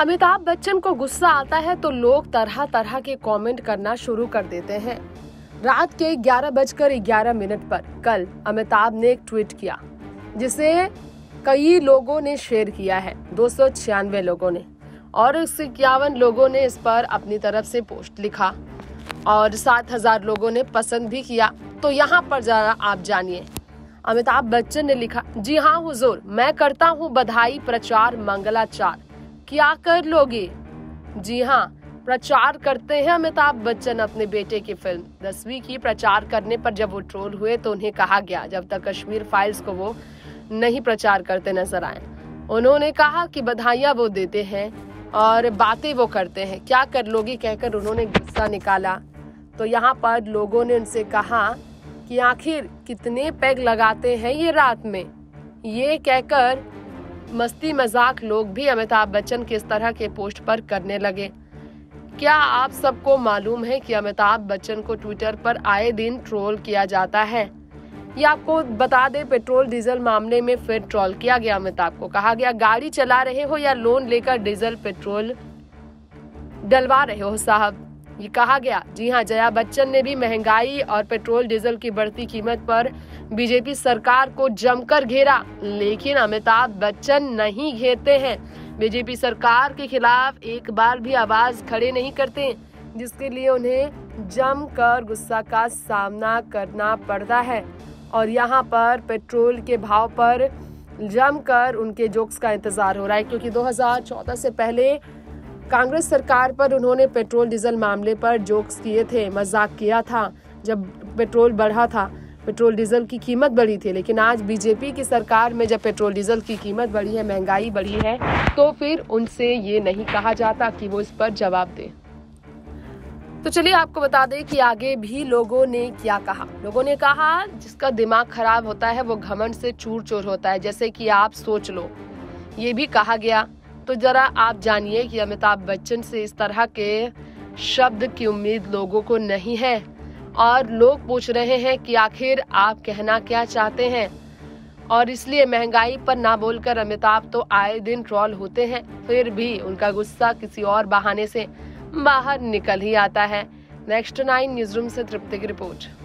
अमिताभ बच्चन को गुस्सा आता है तो लोग तरह तरह के कमेंट करना शुरू कर देते हैं। रात के 11:11 पर कल अमिताभ ने एक ट्वीट किया जिसे कई लोगों ने शेयर किया है, 296 लोगों ने, और 51 लोगों ने इस पर अपनी तरफ से पोस्ट लिखा और 7000 लोगों ने पसंद भी किया। तो यहाँ पर जरा आप जानिए। अमिताभ बच्चन ने लिखा, जी हाँ हुजूर, मैं करता हूँ बधाई प्रचार मंगलाचार, क्या कर लोगे? जी हाँ, प्रचार करते हैं अमिताभ बच्चन अपने बेटे की फिल्म 10वीं की प्रचार करने पर जब वो ट्रोल हुए तो उन्हें कहा गया जब तक कश्मीर फाइल्स को वो नहीं प्रचार करते नजर आए। उन्होंने कहा कि बधाइयां वो देते हैं और बातें वो करते हैं, क्या कर लोगे कहकर उन्होंने गुस्सा निकाला। तो यहाँ पर लोगों ने उनसे कहा कि आखिर कितने पैग लगाते हैं ये रात में, ये कहकर मस्ती मजाक लोग भी अमिताभ बच्चन के इस तरह के पोस्ट पर करने लगे। क्या आप सबको मालूम है कि अमिताभ बच्चन को ट्विटर पर आए दिन ट्रोल किया जाता है? ये आपको बता दें, पेट्रोल डीजल मामले में फिर ट्रोल किया गया। अमिताभ को कहा गया, गाड़ी चला रहे हो या लोन लेकर डीजल पेट्रोल डलवा रहे हो साहब, ये कहा गया। जी हाँ, जया बच्चन ने भी महंगाई और पेट्रोल डीजल की बढ़ती कीमत पर बीजेपी सरकार को जमकर घेरा, लेकिन अमिताभ बच्चन नहीं घेरते हैं। बीजेपी सरकार के खिलाफ एक बार भी आवाज खड़े नहीं करते, जिसके लिए उन्हें जमकर गुस्सा का सामना करना पड़ता है। और यहाँ पर पेट्रोल के भाव पर जमकर उनके जोक्स का इंतजार हो रहा है, क्योंकि 2014 से पहले कांग्रेस सरकार पर उन्होंने पेट्रोल डीजल मामले पर जोक्स किए थे, मजाक किया था जब पेट्रोल बढ़ा था, पेट्रोल डीजल की कीमत बढ़ी थी। लेकिन आज बीजेपी की सरकार में जब पेट्रोल डीजल की कीमत बढ़ी है, महंगाई बढ़ी है, तो फिर उनसे ये नहीं कहा जाता कि वो इस पर जवाब दे। तो चलिए आपको बता दें कि आगे भी लोगों ने क्या कहा। लोगों ने कहा, जिसका दिमाग खराब होता है वो घमंड से चूर चूर होता है, जैसे कि आप सोच लो, ये भी कहा गया। तो जरा आप जानिए कि अमिताभ बच्चन से इस तरह के शब्द की उम्मीद लोगों को नहीं है, और लोग पूछ रहे हैं कि आखिर आप कहना क्या चाहते हैं। और इसलिए महंगाई पर ना बोलकर अमिताभ तो आए दिन ट्रोल होते हैं, फिर भी उनका गुस्सा किसी और बहाने से बाहर निकल ही आता है। नेक्स्ट 9 न्यूज़ रूम से तृप्ति की रिपोर्ट।